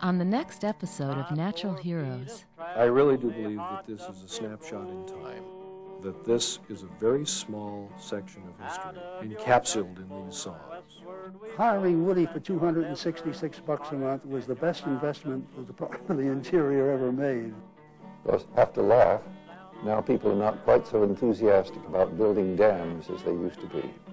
On the next episode of Natural Heroes. I really do believe that this is a snapshot in time, that this is a very small section of history encapsulated in these songs. Hiring Woody for $266 a month was the best investment the Department of the Interior ever made. Of course, have to laugh. Now people are not quite so enthusiastic about building dams as they used to be.